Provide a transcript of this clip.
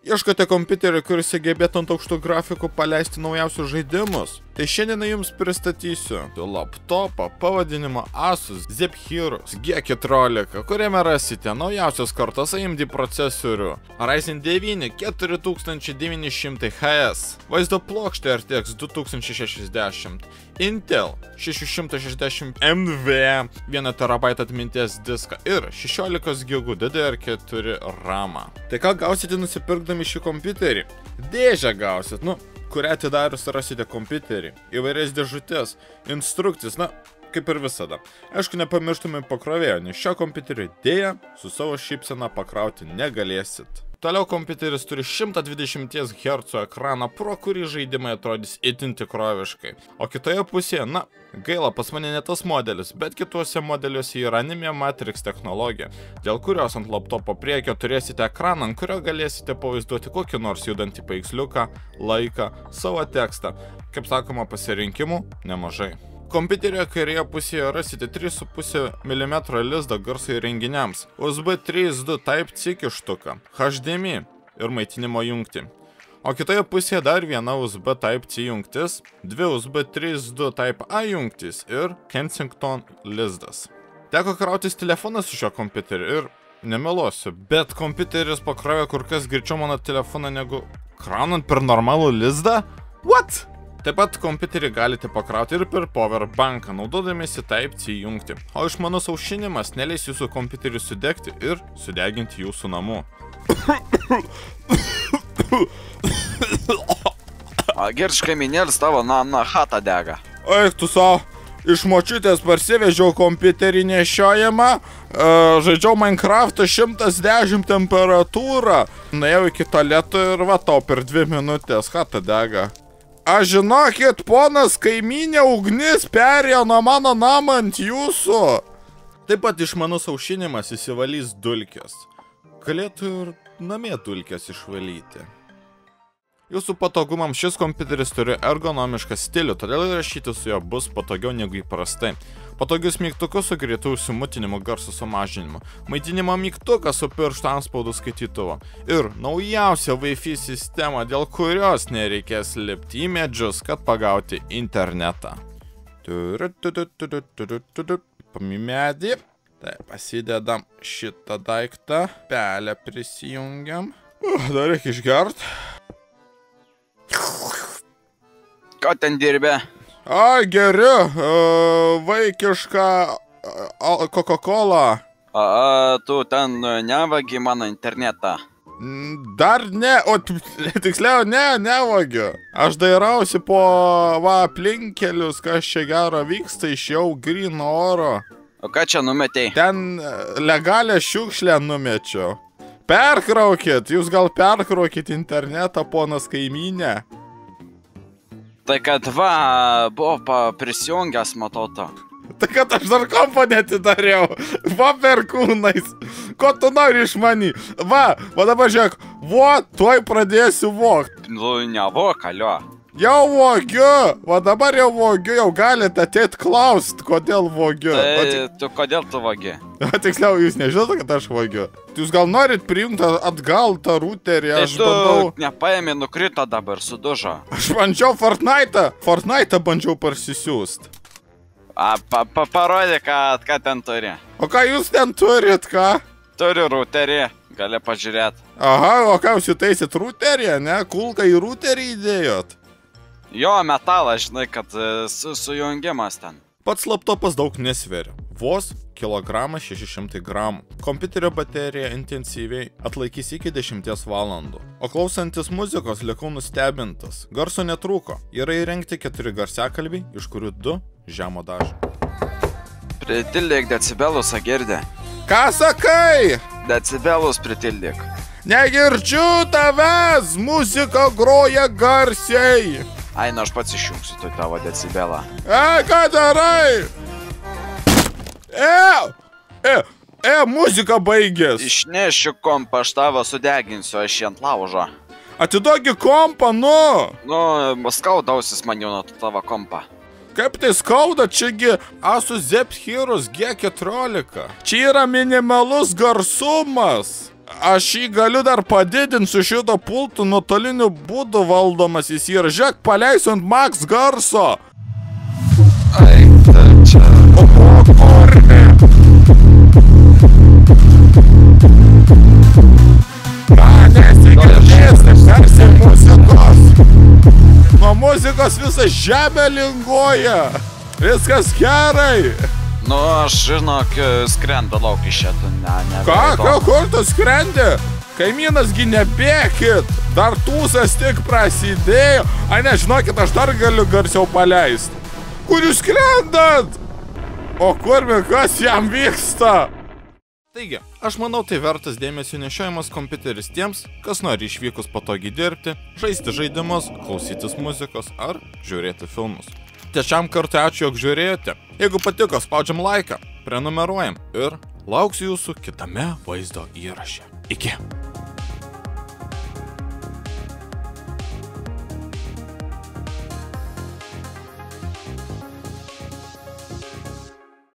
Ieškote kompiuterį, kuris sugebėtų ant aukštų grafikų paleisti naujausius žaidimus? Tai šiandien jums pristatysiu laptopą pavadinimu Asus Zephyrus G14, kuriame rasite naujausios kartos AMD procesorių, Ryzen 9 4900HS, vaizdo plokštė RTX 2060, Intel 660 MV, 1 TB atminties diską ir 16 GB DDR4 RAM. Tai ką gausite nusipirkdami šį kompiuterį? Dėžę gausit, kurią atidarius rasite kompiuterį, įvairias dėžutės, instrukcijas, kaip ir visada. Aišku, nepamirštumai pakrovėjo, nes šio kompiuterio dėja su savo šypsena pakrauti negalėsit. Toliau kompiuteris turi 120 Hz ekraną, pro kurį žaidimai atrodys itin tikroviškai. O kitoje pusėje, gaila, pas mane ne tas modelis, bet kituose modeliuose yra Nvidia Matrix technologija, dėl kurios ant laptopo priekio turėsite ekraną, ant kurio galėsite pavaizduoti kokį nors judantį paveiksliuką, laiką, savo tekstą. Kaip sakoma, pasirinkimų nemažai. Kompiuterio kairėje pusėje rasite 3,5 mm lizdą garso įrenginiams, USB 3.2 Type-C kištuką, HDMI ir maitinimo jungtį. O kitoje pusėje dar viena USB Type-C jungtis, 2 USB 3.2 Type-A jungtis ir Kensington lizdas. Teko krautis telefoną su šio kompiuteriu ir nemeluosiu, bet kompiuteris pakrovė kur kas greičiau mano telefoną negu kraunant per normalų lizdą? What? Taip pat kompiuterį galite pakrauti ir per powerbanką, naudodamiesi Type-C jungtį. O išmanus aušinimas neleis jūsų kompiuterį sudegti ir sudeginti jūsų namų. Girš kaimynėlis tavo na chata dega. Eik tu savo, iš močiutės parsivežiau kompiuterį nešiojamą, žaidžiau Minecraftą 110 temperatūrą, nuėjau iki tualeto ir va tau per 2 minutės chata dega. Aš žinokit, ponas kaimynė, ugnis perėjo nuo mano namą ant jūsų. Taip pat išmanus aušinimas įsivalys dulkes. Galėtų ir namie dulkes išvalyti. Jūsų patogumams šis kompiuteris turi ergonomišką stilių, todėl rašyti su juo bus patogiau negu įprastai. Patogius mygtukus su greitu užsimutinimu garso sumažinimu, maitinimo mygtukas su pirštų antspaudų skaitytuvu ir naujausia Wi-Fi sistema, dėl kurios nereikės lipti į medžius, kad pagauti internetą. Pamimedį. Tai pasidedam šitą daiktą, pelę prisijungiam. Dar reikia išgert. Ko ten dirbė? Geriu, vaikišką Coca-Cola. Tu ten nevagi mano internetą. Dar ne, o tiksliau nevagiu. Aš dairausi po aplinkelius, kas čia gero vyksta, išėjau gryno oro. O ką čia numetei? Ten legalią šiukšlę numečiau. Perkraukit, jūs gal perkraukit internetą, ponas kaimynė. Tai kad buvo prisijungęs, matau to. Tai kad aš dar kompą netidariau. Va perkūnais. Ko tu nori iš mani? Va dabar žiūrėk. Tuoj pradėsiu vogt. Nevok, alio. Jau vogiu. Va dabar jau vogiu, jau galite ateit klaust, kodėl vogiu. Tai kodėl tu vogi? Tiksliau, jūs nežinote, kad aš vogiu. Jūs gal norit priimti atgal tą routerį, aš bandau... Tai tu nepaėmė, nukrito dabar, sudužo. Aš bandžiau Fortnite'ą bandžiau parsisiųst. Parodė, ką ten turi. O ką jūs ten turit, ką? Turiu routerį, gali pažiūrėti. Aha, o ką jūs įtaisit routerį, ne? Kulką į routerį įdėjot? Jo, metalas, žinai, kad sujungimas ten. Pats laptopas daug nesveria. Vos 1,6 gramų. Kompiuterio baterija intensyviai atlaikys iki 10 valandų. O klausantis muzikos likau nustebintas. Garso netrūko. Yra įrengti 4 garsiakalbiai, iš kurių 2 žemo dažnio. Pritildyk decibelus, girdė. Ką sakai? Decibelus pritildyk. Negirdžiu tavęs, muzika groja garsiai. Aš pats išjungsiu tu tavo decibelą. Ką darai? Muzika baigės. Išnešiu kompą, aš tavo sudeginsiu, aš jį ant laužo. Atiduoki kompą, skaudausis man jau nuo tavo kompą. Kaip tai skauda, čiagi Asus Zephyrus G14. Čia yra minimalus garsumas. aš jį galiu dar padidinti su šito pultu nuotoliniu būdu valdomas jis yra. Žiūrėk, paleisiu ant max garso. Ai, čia. O, korne. Nesigirdės, tarsi muzikos. Nuo muzikos visa žemė linguoja. Viskas gerai. Nu, aš žinok, skrenda lauk iš šito, ne. Ką, kur tu skrendi? Kaimynasgi nebėkit. Dar tūsas tik prasidėjo. Ai, nežinokit, aš dar galiu garsiau paleisti. Kur jūs skrendat? O kurmi, kas jam vyksta? Taigi, aš manau tai vertas dėmesio nešiojimas kompiuteris tiems, kas nori išvykus patogiai dirbti, žaisti žaidimus, klausytis muzikos ar žiūrėti filmus. Trečiam kartui ačiū, jog žiūrėjote. Jeigu patiko, spaudžiam laiką, prenumeruojam ir lauksiu jūsų kitame vaizdo įraše. Iki.